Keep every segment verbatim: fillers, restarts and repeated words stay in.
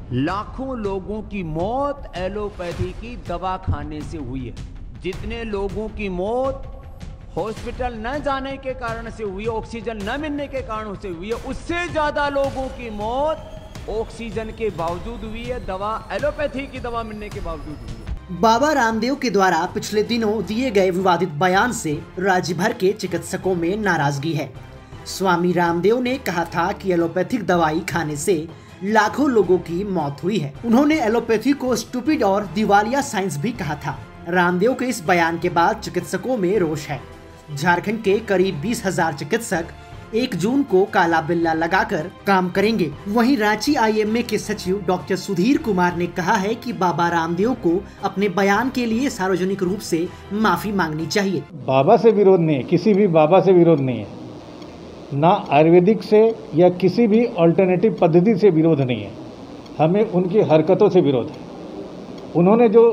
लाखों लोगों की मौत एलोपैथी की दवा खाने से हुई है। जितने लोगों की मौत हॉस्पिटल न जाने के कारण से हुई है, ऑक्सीजन न मिलने के कारण से हुई है, उससे ज्यादा लोगों की मौत ऑक्सीजन के बावजूद हुई है, दवा एलोपैथी की दवा मिलने के बावजूद हुई है। बाबा रामदेव के द्वारा पिछले दिनों दिए गए विवादित बयान से राज्य भर के चिकित्सकों में नाराजगी है। स्वामी रामदेव ने कहा था कि एलोपैथिक दवाई खाने से लाखों लोगों की मौत हुई है। उन्होंने एलोपैथी को स्टूपिड और दिवालिया साइंस भी कहा था। रामदेव के इस बयान के बाद चिकित्सकों में रोष है। झारखंड के करीब बीस हजार चिकित्सक एक जून को काला बिल्ला लगाकर काम करेंगे। वहीं रांची आईएमए के सचिव डॉक्टर सुधीर कुमार ने कहा है कि बाबा रामदेव को अपने बयान के लिए सार्वजनिक रूप से माफी मांगनी चाहिए। बाबा से विरोध नहीं है, किसी भी बाबा से विरोध नहीं है, ना आयुर्वेदिक से या किसी भी अल्टरनेटिव पद्धति से विरोध नहीं है। हमें उनकी हरकतों से विरोध है। उन्होंने जो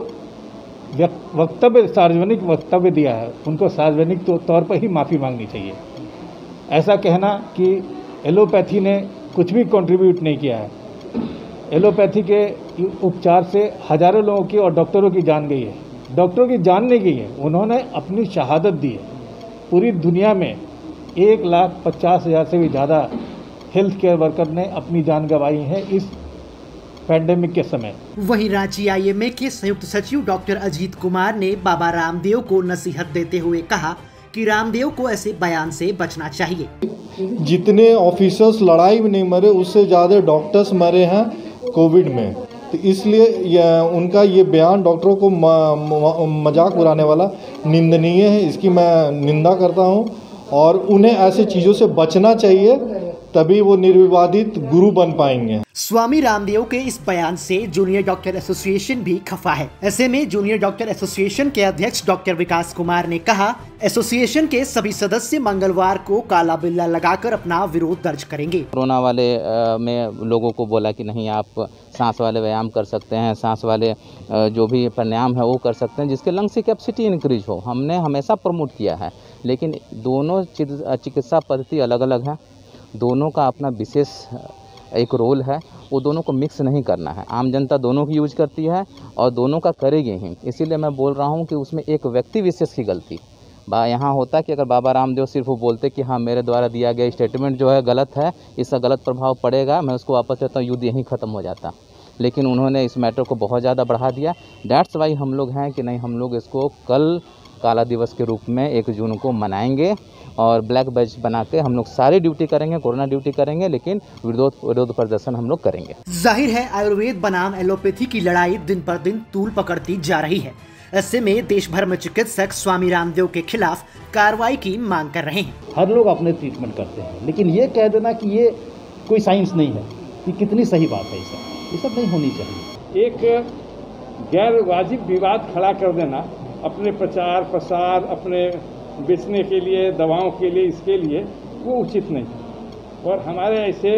वक्तव्य सार्वजनिक वक्तव्य दिया है, उनको सार्वजनिक तौर पर ही माफ़ी मांगनी चाहिए। ऐसा कहना कि एलोपैथी ने कुछ भी कंट्रीब्यूट नहीं किया है। एलोपैथी के उपचार से हजारों लोगों की और डॉक्टरों की जान गई है। डॉक्टरों की जान नहीं गई है, उन्होंने अपनी शहादत दी है। पूरी दुनिया में एक लाख पचास हज़ार से भी ज़्यादा हेल्थ केयर वर्कर ने अपनी जान गंवाई है इस पैंडेमिक के समय। वहीं रांची आईएमए के संयुक्त सचिव डॉक्टर अजीत कुमार ने बाबा रामदेव को नसीहत देते हुए कहा कि रामदेव को ऐसे बयान से बचना चाहिए। जितने ऑफिसर्स लड़ाई में नहीं मरे, उससे ज़्यादा डॉक्टर्स मरे हैं कोविड में। तो इसलिए उनका ये बयान डॉक्टरों को मजाक उड़ाने वाला निंदनीय है। इसकी मैं निंदा करता हूँ और उन्हें ऐसी चीज़ों से बचना चाहिए, तभी वो निर्विवादित गुरु बन पाएंगे। स्वामी रामदेव के इस बयान से जूनियर डॉक्टर एसोसिएशन भी खफा है। ऐसे में जूनियर डॉक्टर एसोसिएशन के अध्यक्ष डॉक्टर विकास कुमार ने कहा, एसोसिएशन के सभी सदस्य मंगलवार को काला बिल्ला लगाकर अपना विरोध दर्ज करेंगे। कोरोना वाले में लोगों को बोला कि नहीं, आप सांस वाले व्यायाम कर सकते हैं, सांस वाले जो भी प्राणायाम है वो कर सकते हैं जिसके लंग्स की कैपेसिटी इंक्रीज हो। हमने हमेशा प्रमोट किया है, लेकिन दोनों चिकित्सा पद्धति अलग अलग है, दोनों का अपना विशेष एक रोल है, वो दोनों को मिक्स नहीं करना है। आम जनता दोनों की यूज करती है और दोनों का करेगी ही। इसीलिए मैं बोल रहा हूँ कि उसमें एक व्यक्ति विशेष की गलती बा यहाँ होता कि अगर बाबा रामदेव सिर्फ वो बोलते कि हाँ मेरे द्वारा दिया गया स्टेटमेंट जो है गलत है, इसका गलत प्रभाव पड़ेगा, मैं उसको वापस लेता हूँ, युद्ध यहीं ख़त्म हो जाता। लेकिन उन्होंने इस मैटर को बहुत ज़्यादा बढ़ा दिया। डैट्स वाई हम लोग हैं कि नहीं, हम लोग इसको कल काला दिवस के रूप में एक जून को मनाएंगे और ब्लैक बैच बना के हम लोग सारी ड्यूटी करेंगे, कोरोना ड्यूटी करेंगे, लेकिन विरोध विरोध प्रदर्शन हम लोग करेंगे। जाहिर है आयुर्वेद बनाम एलोपैथी की लड़ाई दिन पर दिन तूल पकड़ती जा रही है। ऐसे में देश भर में चिकित्सक स्वामी रामदेव के खिलाफ कार्रवाई की मांग कर रहे हैं। हर लोग अपने ट्रीटमेंट करते हैं, लेकिन ये कह देना कि ये कोई साइंस नहीं है, ये कितनी सही बात है। ये सब नहीं होनी चाहिए। एक गैर वाजिब विवाद खड़ा कर देना अपने प्रचार प्रसार, अपने बेचने के लिए, दवाओं के लिए, इसके लिए वो उचित नहीं। और हमारे ऐसे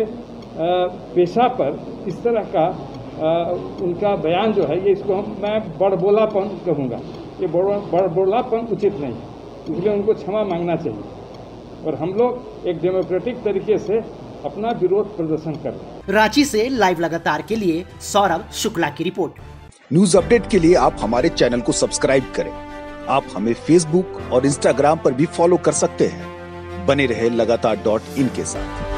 पेशा पर इस तरह का आ, उनका बयान जो है, ये इसको हम मैं बड़बोलापन कहूँगा। ये बड़बोलापन उचित नहीं, इसलिए उनको क्षमा मांगना चाहिए और हम लोग एक डेमोक्रेटिक तरीके से अपना विरोध प्रदर्शन करें। रांची से लाइव लगातार के लिए सौरभ शुक्ला की रिपोर्ट। न्यूज अपडेट के लिए आप हमारे चैनल को सब्सक्राइब करें। आप हमें फेसबुक और इंस्टाग्राम पर भी फॉलो कर सकते हैं। बने रहे लगातार डॉट इन के साथ।